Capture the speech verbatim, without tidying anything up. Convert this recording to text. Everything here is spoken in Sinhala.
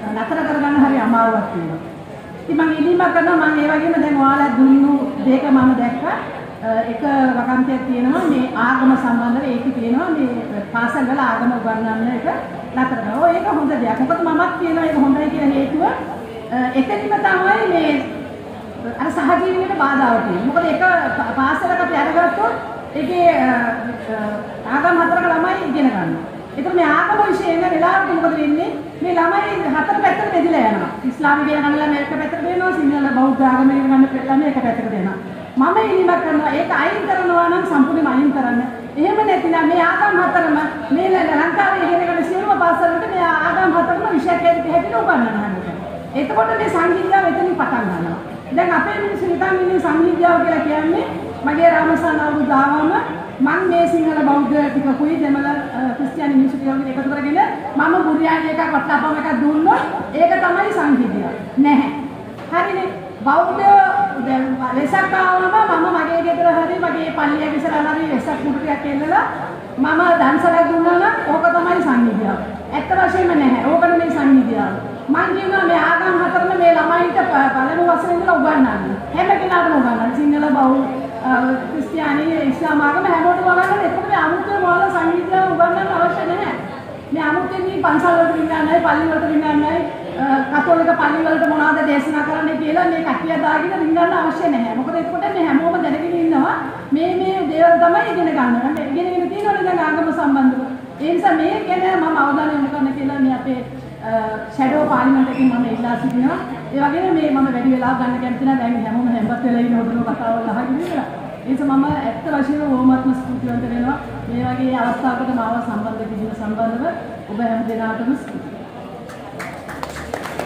නතර කරගන්න හරි අමාරුවක් තියෙනවා. ඉතින් මම ඉල්ලීමක් කරනවා මම ඒ වගේම දැන් ඔයාලා දුන්නු දෙක මම දැක්කා. එක වගන්තියක් තියෙනවා මේ ආගම සම්බන්ධව ඒකේ තියෙනවා මේ පාසල් වල ආගම උගන්වන්න එක නතර කරනවා. ඒක හොඳ දෙයක්. මොකද මමත් කියනවා ඒක හොඳයි කියන හේතුව එකකින්ම තමයි මේ අර සහජීවනයේ බාධාවක් තියෙනවා. මොකද එක පාසලක අපි අරගත්තොත් ඒකේ ආගම හතරක ළමයි ඉගෙන ගන්නවා. ඒතර මේ ආගම විශ්ේ එන වෙලාවට මොකද වෙන්නේ? මේ ළමයි හතර පැත්තට බෙදලා යනවා. ඉස්ලාම ඉගෙන ගන්න ළමයි එක පැත්තට දෙනවා, සිංහල බෞද්ධ ආගම ඉගෙන ගන්න ළමයි එක පැත්තට දෙනවා. මම ඉල්ලීමක් කරනවා ඒක අයින් කරනවා නම් සම්පූර්ණයෙන්ම අයින් කරන්න. එහෙම නැතිනම් මේ ආගම් හතරම මේ ලංකාවේ ඉගෙන ගන්න සියලුම පාසල්වලට මේ ආගම් හතරම විෂයක් ඇතුළත හැටියට උගන්වන්න හැමෝටම. එතකොට මේ සංහිඳියාව එතනින් පටන් ගන්නවා. දැන් අපේ මිනිස්සු නිකන් ඉන්නේ සංහිඳියාව කියලා කියන්නේ මගේ රාමසාන අවුරුදු ආවම මම මේ සිංහල බෞද්ධ ටිකකුයි දෙමළ ක්‍රිස්තියානි මිනිස්සු ටිකකුයි එකතු කරගෙන මම බුරියානි එකක් වට්ටාපම එකක් දුන්නොත් ඒක තමයි සංහිඳියාව. නැහැ. හරිනේ. බෞද්ධ වෙසක් ආවම මම මගේ ගෙදර හරි මගේ පල්ලිය ඉස්සරහා හරි වෙසක් මුටු ටිකක් එල්ලලා මම දන්සලක් දුන්නා නම් ඕක තමයි සංහිඳියාව. ඇත්ත වශයෙන්ම නැහැ. ඕක නෙමෙයි සංහිඳියාව. මං කියනවා මේ ආගම් හතරම මේ ළමයින්ට පළමු වසරේ ඉඳලා උගන්වන්න. හැම කෙනාටම උගන්වන්න. සිංහල බෞද්ධ ක්‍රිස්තියානි ඉස්ලාම ආගම හැමෝටම උගන්වන්න. එතකොට මේ අමුතුව මොනවාද සංහිඳියාව උගන්වන්න අවශ්‍ය නැහැ. මේ අමුතුවෙන් මේ පන්සල් වලට වින්නන්නේ පල්ලි වලට වින්නන්නේ කතෝලික පල්ලි වලට මොනවද දේශනා කරන්නේ කියලා මේ කට්ටිය දාගෙන රින්ගන්න අවශ්‍ය නැහැ. මොකද එතකොට මේ හැමෝම දැනගෙන ඉන්නවා මේ මේ දේවල් තමයි ඉගෙන ගන්න. මේ ඉගෙනගෙන තියෙනවනේ දැන් ආගම සම්බන්ධව. ඒ නිසා මේ ගැන මම අවධානය යොමු කරන්න කියලා මේ අපේ ෂැඩෝ පාර්ලිමේන්තු එකකින් මම ඉල්ලා සිටිනවා. ඒ වගේම මේ මම වැඩි වෙලාවක් ගන්න කැමති නැහැ. දැන් හැමෝම හැම්බත් වෙලා ඉන්න හොදන කතාවල් අහගෙන ඉන්නවා. ඒ නිසා මම ඇත්ත වශයෙන්ම ඕමත්ම ස්තුතිවන්ත වෙනවා. මේ වගේ අවස්ථාවකට මාව සම්බන්ධ කිරීම සම්බන්ධව ඔබ හැම දෙනාටම ස්තුතියි.